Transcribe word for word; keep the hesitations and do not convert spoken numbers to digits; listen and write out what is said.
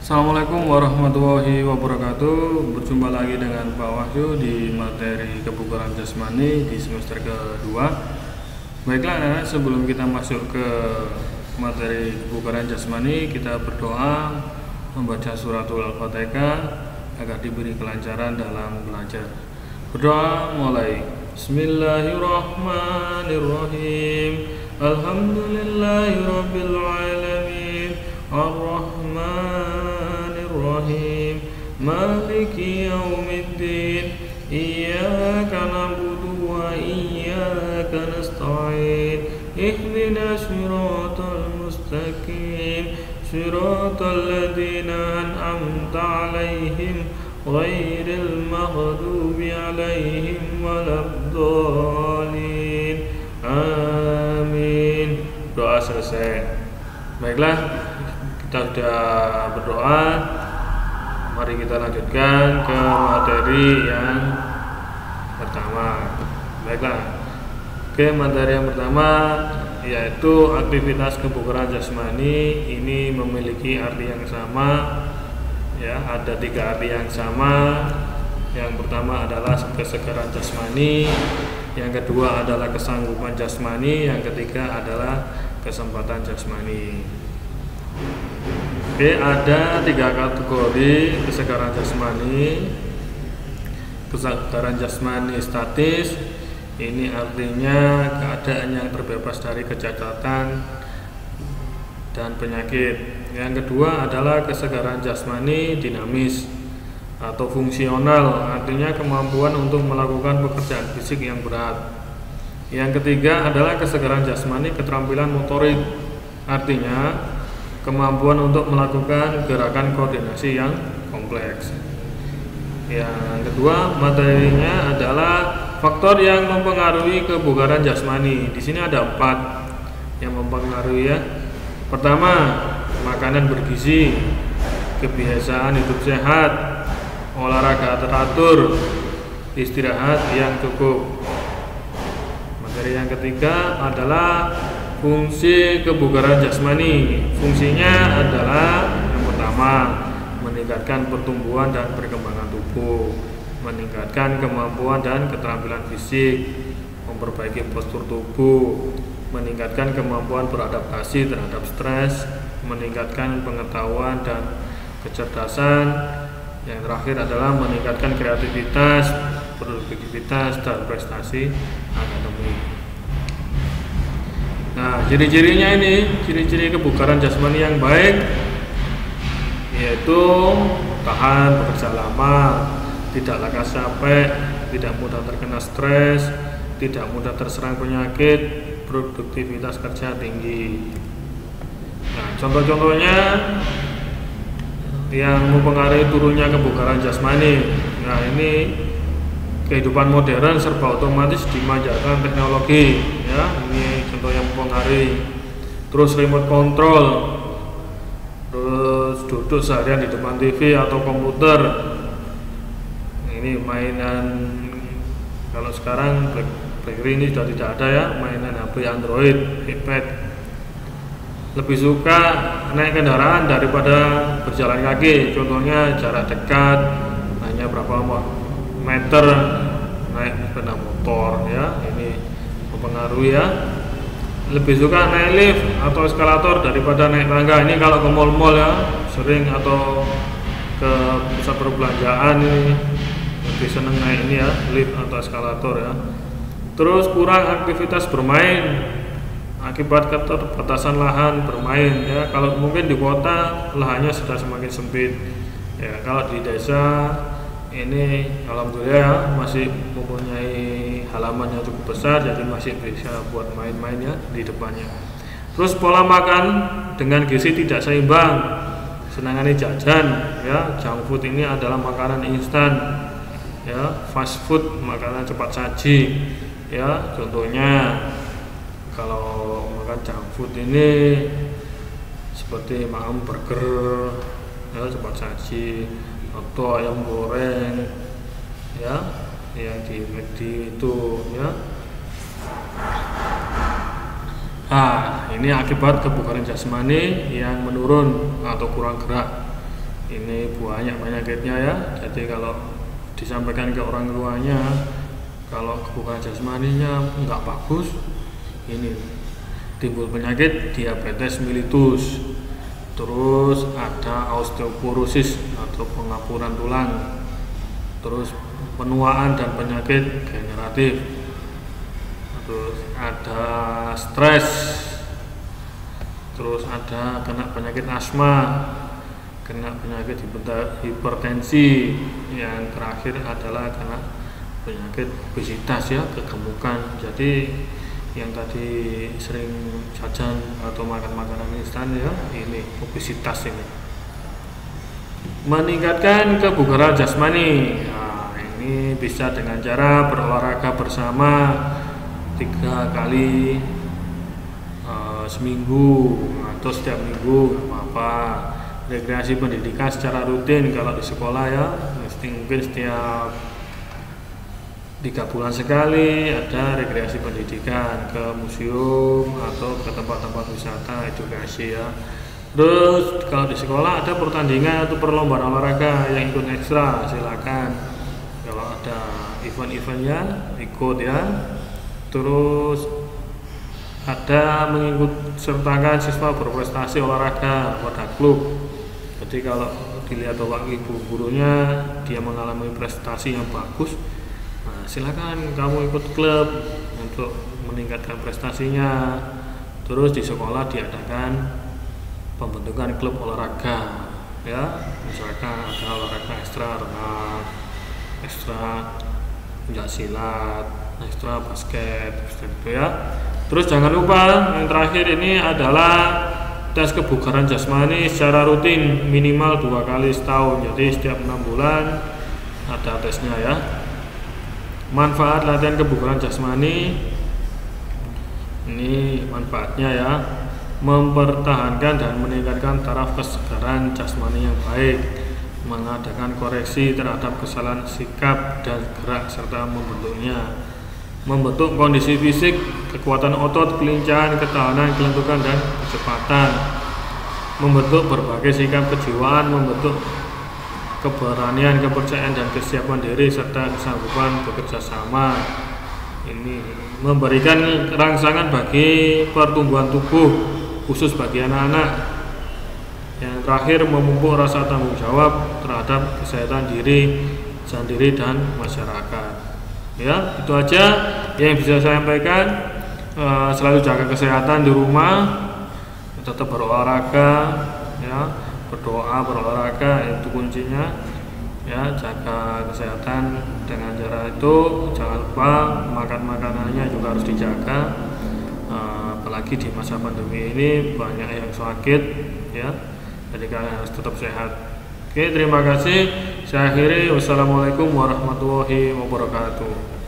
Assalamualaikum warahmatullahi wabarakatuh. Berjumpa lagi dengan Pak Wahyu di materi kebugaran jasmani di semester kedua. Baiklah, sebelum kita masuk ke materi kebugaran jasmani, kita berdoa membaca suratul Al-Fatihah agar diberi kelancaran dalam belajar. Berdoa mulai. Bismillahirrahmanirrahim. Alhamdulillahirabbil alamin. Ar-Rahmanir-Rahim. Maliki yaumiddin. Iyyaka na'budu wa iyyaka nasta'in. Ihdinas siratal mustaqim. Siratal ladzina an'amta 'alaihim ghairil maghdubi 'alaihim waladdallin. Amin. Doa selesai. Baiklah, kita sudah berdoa. Mari kita lanjutkan ke materi yang pertama. Baiklah, oke, materi yang pertama yaitu aktivitas kebugaran jasmani. Ini memiliki arti yang sama, ya, ada tiga arti yang sama. Yang pertama adalah kesegaran jasmani, yang kedua adalah kesanggupan jasmani, yang ketiga adalah kesempatan jasmani. Oke, ada tiga kategori kesegaran jasmani. Kesegaran jasmani statis, ini artinya keadaan yang terbebas dari kecacatan dan penyakit. Yang kedua adalah kesegaran jasmani dinamis atau fungsional, artinya kemampuan untuk melakukan pekerjaan fisik yang berat. Yang ketiga adalah kesegaran jasmani keterampilan motorik, artinya kemampuan untuk melakukan gerakan koordinasi yang kompleks. Yang kedua materinya adalah faktor yang mempengaruhi kebugaran jasmani. Di sini ada empat yang mempengaruhi, ya. Pertama, makanan bergizi, kebiasaan hidup sehat, olahraga teratur, istirahat yang cukup. Materi yang ketiga adalah fungsi kebugaran jasmani. Fungsinya adalah yang pertama, meningkatkan pertumbuhan dan perkembangan tubuh, meningkatkan kemampuan dan keterampilan fisik, memperbaiki postur tubuh, meningkatkan kemampuan beradaptasi terhadap stres, meningkatkan pengetahuan dan kecerdasan. Yang terakhir adalah meningkatkan kreativitas, produktivitas, dan prestasi akademik. Nah, ciri-cirinya ini, ciri-ciri kebugaran jasmani yang baik yaitu tahan bekerja lama, tidak lekas capek, tidak mudah terkena stres, tidak mudah terserang penyakit, produktivitas kerja tinggi. Nah, contoh-contohnya yang mempengaruhi turunnya kebugaran jasmani. Nah, ini kehidupan modern serba otomatis dimanjakan teknologi, ya, ini contoh yang mempengaruhi. Terus remote control, terus duduk seharian di depan T V atau komputer. Ini mainan, kalau sekarang BlackBerry ini sudah tidak ada, ya, mainan H P Android, iPad. Lebih suka naik kendaraan daripada berjalan kaki. Contohnya jarak dekat hanya berapa meter naik sepeda motor, ya, ini mempengaruhi, ya. Lebih suka naik lift atau eskalator daripada naik tangga. Ini kalau ke mall-mall, ya, sering, atau ke pusat perbelanjaan, ini lebih senang naik ini, ya, lift atau eskalator, ya. Terus kurang aktivitas bermain akibat keterbatasan lahan bermain, ya. Kalau mungkin di kota lahannya sudah semakin sempit, ya. Kalau di desa ini alhamdulillah, ya, masih mempunyai halaman yang cukup besar, jadi masih bisa buat main-main, ya, di depannya. Terus pola makan dengan gizi tidak seimbang, senangane jajan, ya. Junk food ini adalah makanan instan, ya, fast food, makanan cepat saji, ya. Contohnya kalau makan junk food ini seperti makan burger, ya, cepat saji, atau ayam goreng, ya, yang di McD itu, ya. Nah, ini akibat kebugaran jasmani yang menurun atau kurang gerak. Ini banyak penyakitnya ya. Jadi kalau disampaikan ke orang tuanya kalau kebugaran jasmaninya nggak bagus, ini timbul penyakit diabetes mellitus, terus ada osteoporosis atau pengapuran tulang, terus penuaan dan penyakit generatif, terus ada stres, terus ada kena penyakit asma, kena penyakit hipertensi, yang terakhir adalah kena penyakit obesitas ya, kegemukan. Jadi yang tadi sering jajan atau makan makanan instan ya, ini obesitas ini. Meningkatkan kebugaran jasmani. Nah, ini bisa dengan cara berolahraga bersama tiga kali uh, seminggu atau setiap minggu, nggak apa-apa. Rekreasi pendidikan secara rutin kalau di sekolah ya, mesti mungkin setiap tiga bulan sekali ada rekreasi pendidikan ke museum atau ke tempat-tempat wisata edukasi ya. Terus kalau di sekolah ada pertandingan atau perlombaan olahraga yang ikut ekstra, silakan. Kalau ada event-eventnya ikut ya. Terus ada mengikut sertakan siswa berprestasi olahraga pada klub. Jadi kalau dilihat bapak ibu gurunya dia mengalami prestasi yang bagus, nah, silakan kamu ikut klub untuk meningkatkan prestasinya. Terus di sekolah diadakan pembentukan klub olahraga ya, misalkan ada olahraga ekstra renang, ekstra pencak silat, ekstra basket gitu ya. Terus jangan lupa yang terakhir ini adalah tes kebugaran jasmani secara rutin minimal dua kali setahun. Jadi setiap enam bulan ada tesnya ya. Manfaat latihan kebugaran jasmani, ini manfaatnya ya, mempertahankan dan meningkatkan taraf kesegaran jasmani yang baik, mengadakan koreksi terhadap kesalahan sikap dan gerak serta membentuknya, membentuk kondisi fisik, kekuatan otot, kelincahan, ketahanan, kelentukan dan kecepatan, membentuk berbagai sikap kejiwaan, membentuk keberanian, kepercayaan dan kesiapan diri serta kesanggupan bekerja sama. Ini memberikan rangsangan bagi pertumbuhan tubuh khusus bagi anak-anak. Yang terakhir memupuk rasa tanggung jawab terhadap kesehatan diri sendiri dan masyarakat. Ya, itu aja yang bisa saya sampaikan. E, selalu jaga kesehatan di rumah, tetap berolahraga ya, berdoa, berolahraga itu kuncinya ya. Jaga kesehatan dengan cara itu, jangan lupa makan makanannya juga harus dijaga, e, apalagi di masa pandemi ini banyak yang sakit ya, jadi kalian harus tetap sehat. Oke, terima kasih. Saya akhiri. Wassalamualaikum warahmatullahi wabarakatuh.